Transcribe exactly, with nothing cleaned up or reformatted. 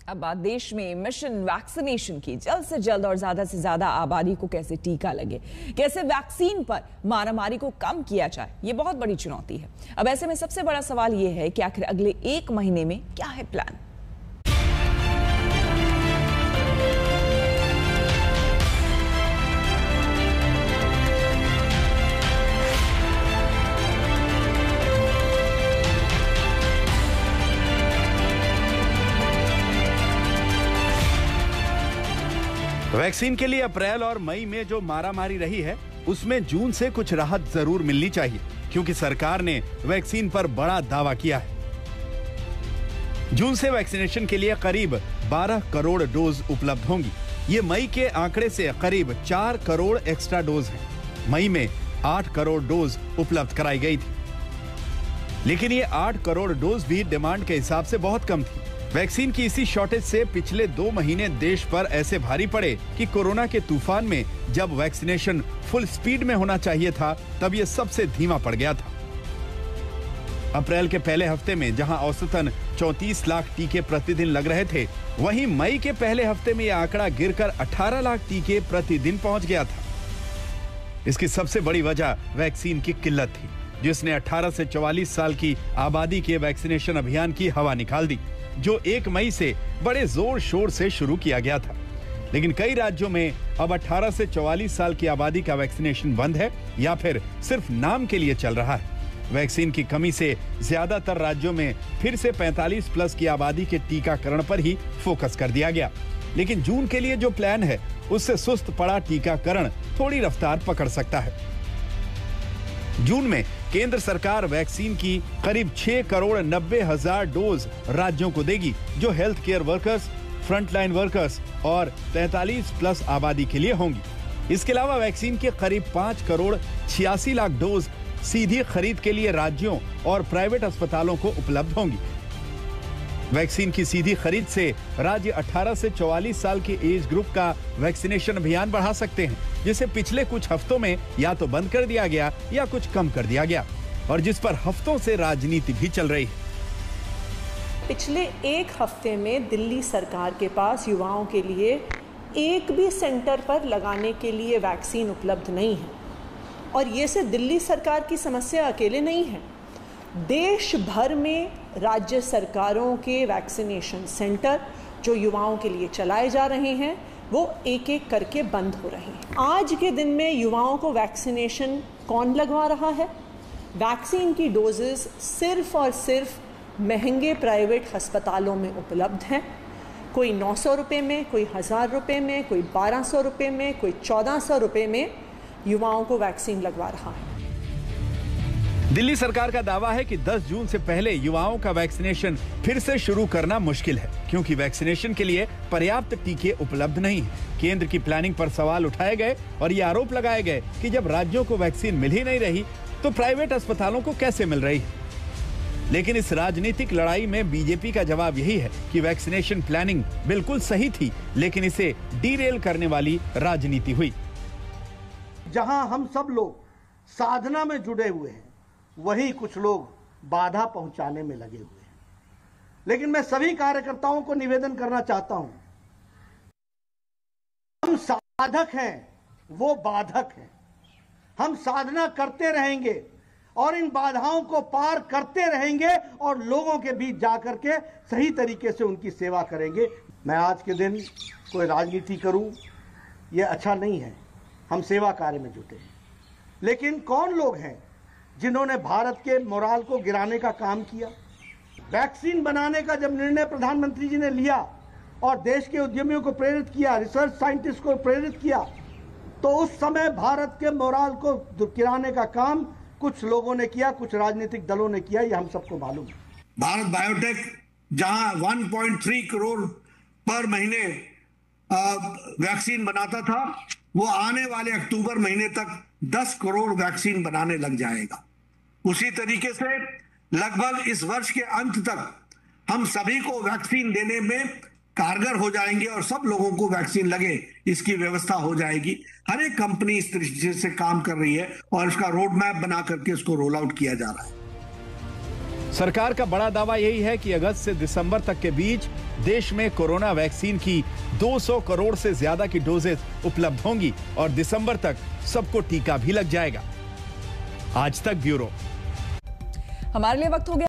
अब बात देश में मिशन वैक्सीनेशन की। जल्द से जल्द और ज्यादा से ज्यादा आबादी को कैसे टीका लगे, कैसे वैक्सीन पर मारामारी को कम किया जाए, ये बहुत बड़ी चुनौती है। अब ऐसे में सबसे बड़ा सवाल ये है कि आखिर अगले एक महीने में क्या है प्लान। वैक्सीन के लिए अप्रैल और मई में जो मारामारी रही है, उसमें जून से कुछ राहत जरूर मिलनी चाहिए, क्योंकि सरकार ने वैक्सीन पर बड़ा दावा किया है। जून से वैक्सीनेशन के लिए करीब बारह करोड़ डोज उपलब्ध होंगी। ये मई के आंकड़े से करीब चार करोड़ एक्स्ट्रा डोज हैं। मई में आठ करोड़ डोज उपलब्ध कराई गई थी, लेकिन ये आठ करोड़ डोज भी डिमांड के हिसाब से बहुत कम थी। वैक्सीन की इसी शॉर्टेज से पिछले दो महीने देश पर ऐसे भारी पड़े कि कोरोना के तूफान में जब वैक्सीनेशन फुल स्पीड में होना चाहिए था, तब ये सबसे धीमा पड़ गया था। अप्रैल के पहले हफ्ते में जहां औसतन चौंतीस लाख टीके प्रतिदिन लग रहे थे, वहीं मई के पहले हफ्ते में यह आंकड़ा गिरकर अठारह लाख टीके प्रतिदिन पहुंच गया था। इसकी सबसे बड़ी वजह वैक्सीन की किल्लत थी, जिसने अठारह से चौवालीस साल की आबादी के वैक्सीनेशन अभियान की हवा निकाल दी, जो एक मई से बड़े जोर शोर से शुरू किया गया था। लेकिन कई राज्यों में अब अठारह से चौवालीस साल की आबादी का वैक्सीनेशन बंद है या फिर सिर्फ नाम के लिए चल रहा है। वैक्सीन की कमी से ज्यादातर राज्यों में फिर से पैंतालीस प्लस की आबादी के टीकाकरण पर ही फोकस कर दिया गया। लेकिन जून के लिए जो प्लान है, उससे सुस्त पड़ा टीकाकरण थोड़ी रफ्तार पकड़ सकता है। जून में केंद्र सरकार वैक्सीन की करीब छह करोड़ नब्बे हजार डोज राज्यों को देगी, जो health care workers, frontline workers और पैंतालीस प्लस आबादी के लिए होंगी। इसके अलावा वैक्सीन के करीब पांच करोड़ छियासी लाख डोज सीधी खरीद के लिए राज्यों और प्राइवेट अस्पतालों को उपलब्ध होंगी। वैक्सीन की सीधी खरीद से राज्य अठारह से चौवालीस साल के एज ग्रुप का वैक्सीनेशन अभियान बढ़ा सकते हैं, जिसे पिछले कुछ हफ्तों में या तो बंद कर दिया गया या कुछ कम कर दिया गया, और जिस पर हफ्तों से राजनीति भी चल रही है। पिछले एक हफ्ते में दिल्ली सरकार के पास युवाओं के लिए एक भी सेंटर पर लगाने के लिए वैक्सीन उपलब्ध नहीं है, और ये सिर्फ दिल्ली सरकार की समस्या अकेले नहीं है। देश भर में राज्य सरकारों के वैक्सीनेशन सेंटर जो युवाओं के लिए चलाए जा रहे हैं, वो एक एक करके बंद हो रहे हैं। आज के दिन में युवाओं को वैक्सीनेशन कौन लगवा रहा है? वैक्सीन की डोजेस सिर्फ और सिर्फ महंगे प्राइवेट अस्पतालों में उपलब्ध हैं। कोई नौ सौ रुपये में, कोई हज़ार रुपये में, कोई बारह सौ रुपये में, कोई चौदह सौ रुपये में युवाओं को वैक्सीन लगवा रहा है। दिल्ली सरकार का दावा है कि दस जून से पहले युवाओं का वैक्सीनेशन फिर से शुरू करना मुश्किल है, क्योंकि वैक्सीनेशन के लिए पर्याप्त टीके उपलब्ध नहीं हैं। केंद्र की प्लानिंग पर सवाल उठाए गए और ये आरोप लगाए गए कि जब राज्यों को वैक्सीन मिल ही नहीं रही, तो प्राइवेट अस्पतालों को कैसे मिल रही है। लेकिन इस राजनीतिक लड़ाई में बीजेपी का जवाब यही है कि वैक्सीनेशन प्लानिंग बिल्कुल सही थी, लेकिन इसे डीरेल करने वाली राजनीति हुई। जहां हम सब लोग साधना में जुड़े हुए हैं, वही कुछ लोग बाधा पहुंचाने में लगे हुए हैं। लेकिन मैं सभी कार्यकर्ताओं को निवेदन करना चाहता हूं, हम साधक हैं, वो बाधक हैं। हम साधना करते रहेंगे और इन बाधाओं को पार करते रहेंगे और लोगों के बीच जाकर के सही तरीके से उनकी सेवा करेंगे। मैं आज के दिन कोई राजनीति करूं, यह अच्छा नहीं है। हम सेवा कार्य में जुटे हैं, लेकिन कौन लोग हैं जिन्होंने भारत के मोराल को गिराने का काम किया? वैक्सीन बनाने का जब निर्णय प्रधानमंत्री जी ने लिया और देश के उद्यमियों को प्रेरित किया, रिसर्च साइंटिस्ट को प्रेरित किया, तो उस समय भारत के मोराल को गिराने का काम कुछ लोगों ने किया, कुछ राजनीतिक दलों ने किया। ये हम सबको मालूम है। भारत बायोटेक जहां एक पॉइंट तीन करोड़ पर महीने वैक्सीन बनाता था, वो आने वाले अक्टूबर महीने तक दस करोड़ वैक्सीन बनाने लग जाएगा। उसी तरीके से लगभग इस वर्ष के अंत तक हम सभी को वैक्सीन देने में कारगर हो जाएंगे और सब लोगों को वैक्सीन लगे, इसकी व्यवस्था हो जाएगी। हर एक कंपनी इस तरीके से काम कर रही है और इसका रोड मैप बना करके इसको रोल आउट किया जा रहा है। सरकार का बड़ा दावा यही है कि अगस्त से दिसंबर तक के बीच देश में कोरोना वैक्सीन की दो सौ करोड़ से ज्यादा की डोजेस उपलब्ध होंगी और दिसंबर तक सबको टीका भी लग जाएगा। आज तक ब्यूरो। हमारे लिए वक्त हो गया।